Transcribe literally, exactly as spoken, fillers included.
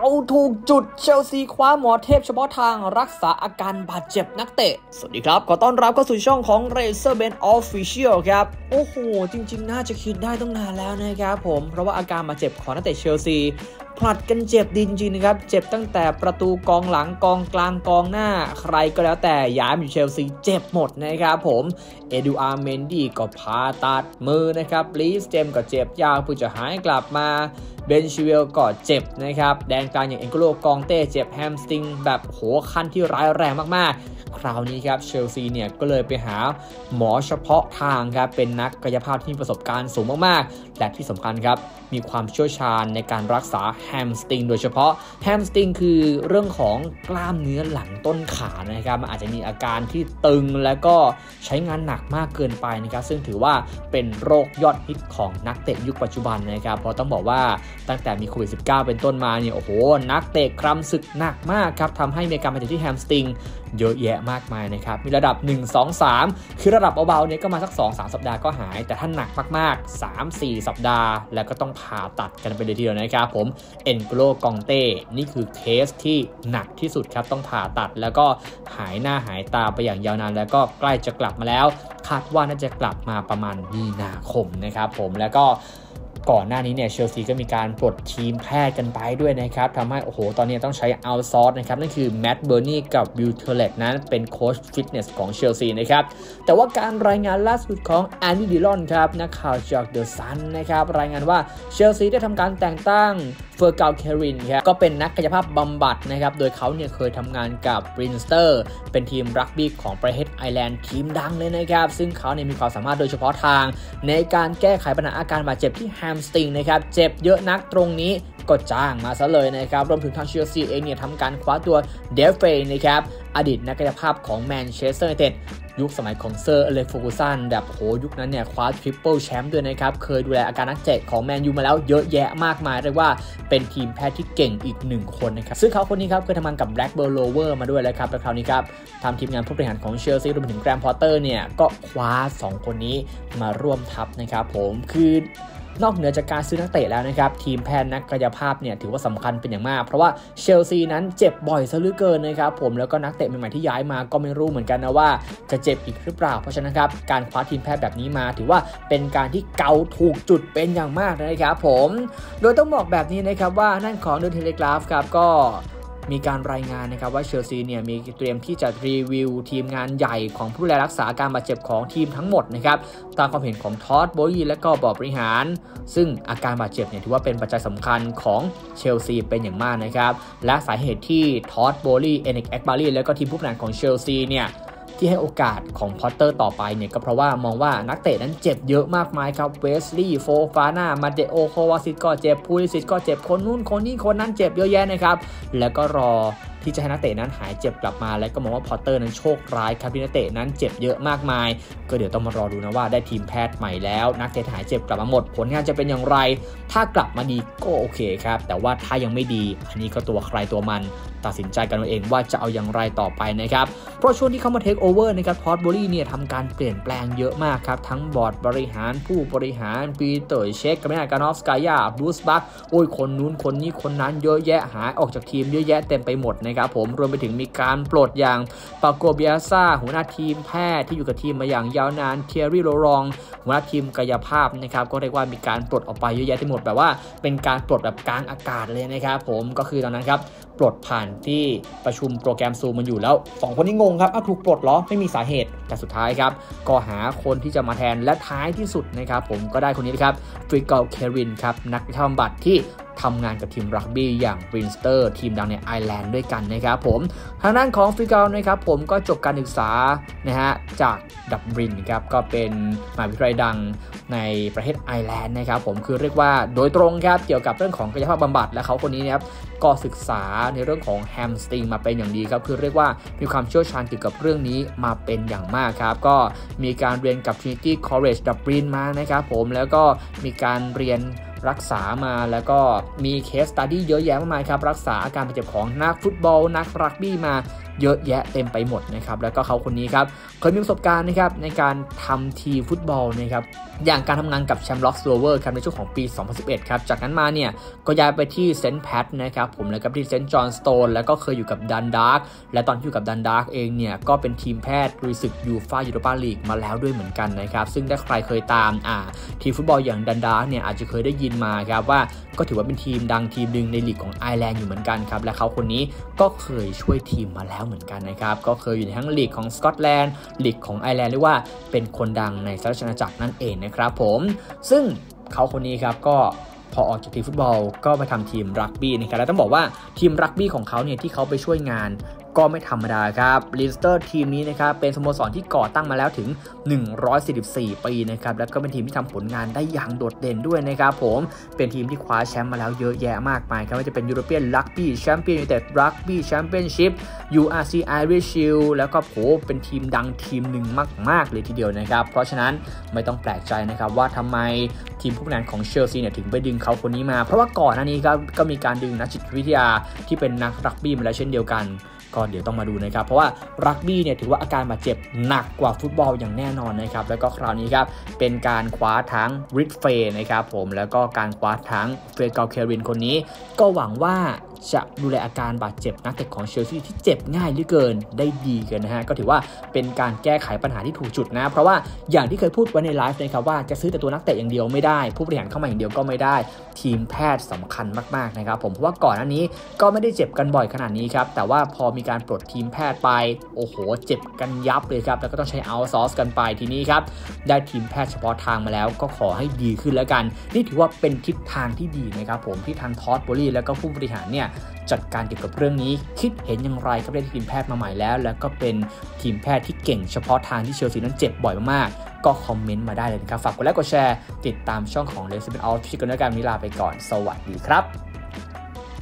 าถูกจุดเชลซีคว้าหมอเทพเฉพาะทางรักษาอาการบาดเจ็บนักเตะสวัสดีครับขอต้อนรับเข้าสู่ช่องของ Razorben Official ครับโอ้โหจริงๆน่าจะคิดได้ตั้งนานแล้วนะครับผมเพราะว่าอาการบาดเจ็บของนักเตะเชลซีผลัดกันเจ็บดีจริงๆนะครับเจ็บตั้งแต่ประตูกองหลังกองกลางกองหน้าใครก็แล้วแต่ย้ายมาอยู่เชลซีเจ็บหมดนะครับผมเอดูอาร์เมนดี้ก็ผ่าตัดมือนะครับลีสเจมก็เจ็บยาวเพื่อจะหายกลับมาเบนชิเวลก็เจ็บนะครับแดนกลางอย่างเอ็นโกโลกองเต้เจ็บแฮมสตริงแบบโหขั้นที่ร้ายแรงมากๆคราวนี้ครับเชลซีเนี่ยก็เลยไปหาหมอเฉพาะทางครับเป็นนักกายภาพที่มีประสบการณ์สูงมากๆและที่สำคัญครับมีความเชี่ยวชาญในการรักษาแฮมสตริงโดยเฉพาะแฮมสตริงคือเรื่องของกล้ามเนื้อหลังต้นขานะครับมันอาจจะมีอาการที่ตึงแล้วก็ใช้งานหนักมากเกินไปนะครับซึ่งถือว่าเป็นโรคยอดฮิตของนักเตะยุคปัจจุบันนะครับเพราะต้องบอกว่าตั้งแต่มีโควิด สิบเก้า เป็นต้นมาเนี่ยโอ้โหนักเตะกรำศึกหนักมากครับทำให้มีอาการบาดเจ็บที่แฮมสตริงเยอะแยะมากมายนะครับมีระดับหนึ่ง สอง สามคือระดับเบาๆเนี่ยก็มาสัก สอง สาม สัปดาห์ก็หายแต่ถ้าหนักมากๆ สาม สี่ สัปดาห์แล้วก็ต้องผ่าตัดกันไปเลยทีเดียวนะครับผมเอ็นโกโลกองเต้นี่คือเคสที่หนักที่สุดครับต้องผ่าตัดแล้วก็หายหน้าหายตาไปอย่างยาวนานแล้วก็ใกล้จะกลับมาแล้วคาดว่าน่าจะกลับมาประมาณมีนาคมนะครับผมแล้วก็ก่อนหน้านี้เนี่ยเชลซีก็มีการปลดทีมแพทย์กันไปด้วยนะครับทำให้โอ้โหตอนนี้ต้องใช้เอาท์ซอร์สนะครับนั่นคือแมตต์เบอร์นี่กับวิลเทอร์เลตนั้นเป็นโค้ชฟิตเนสของเชลซีนะครับแต่ว่าการรายงานล่าสุดของแอนดี้ดิลอนครับนักข่าวจากเดอะซันนะครับรายงานว่าเชลซีได้ทำการแต่งตั้งเฟอร์กาลเครินครับก็เป็นนักกายภาพบำบัดนะครับโดยเขาเนี่ยเคยทำงานกับรินสเตอร์เป็นทีมรักบี้ของประเทศไอร์แลนด์ทีมดังเลยนะครับซึ่งเขาเนี่ยมีความสามารถโดยเฉพาะทางในการแก้ไขปัญหาอาการบาดเจ็บที่แฮมสตริงนะครับเจ็บเยอะนักตรงนี้ก็จ้างมาซะเลยนะครับรวมถึงทางเชลซีเองเนี่ยทำการคว้าตัวเดฟเฟย์นะครับอดีตนักกายภาพของแมนเชสเตอร์ยูไนเต็ดยุคสมัยของเซอร์อเล็กซ์ เฟอร์กูสันแบบโหยุคนั้นเนี่ยคว้าทริปเปิลแชมป์ด้วยนะครับเคยดูแลอาการนักเตะของแมนยูมาแล้วเยอะแยะมากมายเรียกว่าเป็นทีมแพทย์ที่เก่งอีกหนึ่งคนนะครับซึ่งเขาคนนี้ครับเคยทำงานกับแบล็กเบิร์นโรเวอร์มาด้วยแล้วครับแต่คราวนี้ครับทำทีมงานผู้บริหารของเชลซีรวมถึงแกรมพอตเตอร์เนี่ยก็คว้าสองคนนี้มาร่วมทัพนะครับผมคือนอกเหนือจากการซื้อนักเตะแล้วนะครับทีมแพทย์นักกายภาพเนี่ยถือว่าสำคัญเป็นอย่างมากเพราะว่าเชลซีนั้นเจ็บบ่อยซะเหลือเกินนะครับผมแล้วก็นักเตะใหม่ๆที่ย้ายมาก็ไม่รู้เหมือนกันนะว่าจะเจ็บอีกหรือเปล่าเพราะฉะนั้นครับการคว้าทีมแพทย์แบบนี้มาถือว่าเป็นการที่เกาถูกจุดเป็นอย่างมากนะครับผมโดยต้องบอกแบบนี้นะครับว่านั่นของเดอะเทเลกราฟครับก็มีการรายงานนะครับว่าเชลซีเนี่ยมีเตรียมที่จะรีวิวทีมงานใหญ่ของผู้ดูแลรักษาการบาดเจ็บของทีมทั้งหมดนะครับตามความเห็นของทอดโบยีและก็บอร์ดบริหารซึ่งอาการบาดเจ็บเนี่ยถือว่าเป็นปัจจัยสำคัญของเชลซีเป็นอย่างมากนะครับและสาเหตุที่ทอดโบลีเอเน็กแอกบารีและก็ทีมผู้บริหารของเชลซีเนี่ยที่ให้โอกาสของพอตเตอร์ต่อไปเนี่ยก็เพราะว่ามองว่านักเตะนั้นเจ็บเยอะมากมายครับเวสลีย์โฟฟาน่ามาเดโอโควาซิตก็เจ็บพูลิซิตก็เจ็บคนนู้นคนนี้คนนั้นเจ็บเยอะแยะนะครับแล้วก็รอที่จะให้นักเตะนั้นหายเจ็บกลับมาและก็มองว่าพอตเตอร์นั้นโชคร้ายครับที่นักเตะนั้นเจ็บเยอะมากมายก็เดี๋ยวต้องมารอดูนะว่าได้ทีมแพทย์ใหม่แล้วนักเตะหายเจ็บกลับมาหมดผลงานจะเป็นอย่างไรถ้ากลับมาดีก็โอเคครับแต่ว่าถ้ายังไม่ดีอันนี้ก็ตัวใครตัวมันตัดสินใจกันเอาเองว่าจะเอาอย่างไรต่อไปนะครับเพราะช่วงที่เขามาเทคโอเวอร์นะครับทอดโบลี่เนี่ยทำการเปลี่ยนแปลงเยอะมากครับทั้งบอร์ดบริหารผู้บริหารปีเตอร์เชคกับแมนการอฟสกายาบรูซบัคโอ้ยคนนู้นคนนี้คนนั้นเยอะแยะหายออกจากทีมเยอะแยะเต็มไปหมดนะครับผมรวมไปถึงมีการปลดอย่างปาโกเบียซ่าหัวหน้าทีมแพทย์ที่อยู่กับทีมมาอย่างยาวนานเทียรี่โลรองหัวหน้าทีมกายภาพนะครับก็เรียกว่ามีการปลดออกไปเยอะแยะทั้งหมดแบบว่าเป็นการปลดแบบกลางอากาศเลยนะครับผมก็คือตอนนั้นครับปลดผ่านที่ประชุมโปรแกรมซูมมันอยู่แล้วสองคนนี้งงครับอ้าวถูกปลดเหรอไม่มีสาเหตุแต่สุดท้ายครับก็หาคนที่จะมาแทนและท้ายที่สุดนะครับผมก็ได้คนนี้ครับฟริกเกลเครินครับนักบำบัดที่ทำงานกับทีมรักบี้อย่างบรินสเตอร์ทีมดังในไอร์แลนด์ด้วยกันนะครับผมทางด้านของฟริกเกลนะครับผมก็จบการศึกษานะฮะจากดับลินครับก็เป็นมหาวิทยาลัยดังในประเทศไอร์แลนด์นะครับผมคือเรียกว่าโดยตรงครับเกี่ยวกับเรื่องของกายภาพบำบัดและเขาคนนี้นะครับก็ศึกษาในเรื่องของแฮมสตริงมาเป็นอย่างดีครับคือเรียกว่ามีความเชี่ยวชาญเกี่ยวกับเรื่องนี้มาเป็นอย่างมากครับก็มีการเรียนกับ Trinity College Dublin มานะครับผมแล้วก็มีการเรียนรักษามาแล้วก็มีเคสสตัดดี้เยอะแยะมากมายครับรักษาอาการบาดเจ็บของนักฟุตบอลนักรักบี้มาเยอะแยะเต็มไปหมดนะครับแล้วก็เขาคนนี้ครับเคยมีประสบการณ์นะครับในการทำทีมฟุตบอลนะครับอย่างการทำงานกับแชมป์ล็อกสโลเวอร์ครับในช่วงของปีสองพันสิบเอ็ดครับจากนั้นมาเนี่ยก็ย้ายไปที่เซนต์แพทนะครับผมแล้วก็ที่เซนต์จอห์นสโตนแล้วก็เคยอยู่กับดันดาร์กและตอนที่อยู่กับดันดาร์กเองเนี่ยก็เป็นทีมแพทย์ลุยศึกยูฟ่ายูโรปาลีกมาแล้วด้วยเหมือนกันนะครับซึ่งถ้าใครเคยตามอ่าทีมฟุตบอลอย่างดันดาร์กเนี่ยอาจจะเคยได้ยินมาครับว่าก็ถือว่าเป็นทีมดังทีมหนึ่งในลีกของไอร์แลนด์อยู่เหมือนกันครับและเขาคนนี้ก็เคยช่วยทีมมาแล้วเหมือนกันนะครับก็เคยอยู่ในทั้งลีกของสกอตแลนด์ลีกของไอร์แลนด์เรียกว่าเป็นคนดังในสหราชอาณาจักรนั่นเองนะครับผมซึ่งเขาคนนี้ครับก็พอออกจากทีมฟุตบอลก็ไปทำทีมรักบี้นะครับแล้วต้องบอกว่าทีมรักบี้ของเขาเนี่ยที่เขาไปช่วยงานก็ไม่ธรรมดาครับลิสเตอร์ทีมนี้นะครับเป็นสโมสรที่ก่อตั้งมาแล้วถึงหนึ่งร้อยสี่สิบสี่ปีนะครับแล้วก็เป็นทีมที่ทำผลงานได้อย่างโดดเด่นด้วยนะครับผมเป็นทีมที่คว้าแชมป์มาแล้วเยอะแยะมากมายครับว่าจะเป็นยูโรเปียนรักบี้แชมเปี้ยนยูไนเต็ดรักบี้แชมเปี้ยนชิพ ยู อาร์ ซี Irish Shield แล้วก็โหเป็นทีมดังทีมหนึ่งมากๆเลยทีเดียวนะครับเพราะฉะนั้นไม่ต้องแปลกใจนะครับว่าทำไมทีมผู้บริหารของเชลซีเนี่ยถึงไปดึงเขาคนนี้มาเพราะว่าก่อนหน้านี้ก็ก็มีการดึงนักจิตวิทยาที่เป็นนักรักบี้มาแล้วเช่นเดียวกันก็เดี๋ยวต้องมาดูนะครับเพราะว่ารักบี้เนี่ยถือว่าอาการบาดเจ็บหนักกว่าฟุตบอลอย่างแน่นอนนะครับแล้วก็คราวนี้ครับเป็นการคว้าทั้งริดเฟย์นะครับผมแล้วก็การคว้าทั้งเฟรเกลเครินคนนี้ก็หวังว่าจะดูแลอาการบาดเจ็บนักเตะของเชลซีที่เจ็บง่ายเหลือเกินได้ดีกันนะฮะก็ถือว่าเป็นการแก้ไขปัญหาที่ถูกจุดนะเพราะว่าอย่างที่เคยพูดไว้ในไลฟ์นะครับว่าจะซื้อแต่ตัวนักเตะอย่างเดียวไม่ได้ผู้บริหารเข้ามาอย่างเดียวก็ไม่ได้ทีมแพทย์สำคัญมากๆนะครับผมเพราะว่าก่อนหน้านี้ก็ไม่ได้เจ็บกันบ่อยขนาดนี้ครับแต่ว่าพอมีการปลดทีมแพทย์ไปโอ้โหเจ็บกันยับเลยครับแล้วก็ต้องใช้เอาท์ซอร์สกันไปทีนี้ครับได้ทีมแพทย์เฉพาะทางมาแล้วก็ขอให้ดีขึ้นแล้วกันนี่ถือว่าเป็นทิศทางที่ดีนะครับผมที่ทางทอดโบลี่แล้วก็ผู้บริหารเนี่ยจัดการเกี่ยวกับเรื่องนี้คิดเห็นอย่างไรครับได้ทีมแพทย์มาใหม่แล้วแล้วก็เป็นทีมแพทย์ที่เก่งเฉพาะทางที่เชลซีนั้นเจ็บบ่อยมากๆก็คอมเมนต์มาได้เลยนะครับฝากกดไลค์กดแชร์ติดตามช่องของ Resident Official กันด้วยกันวันนี้ลาไปก่อนสวัสดีครับ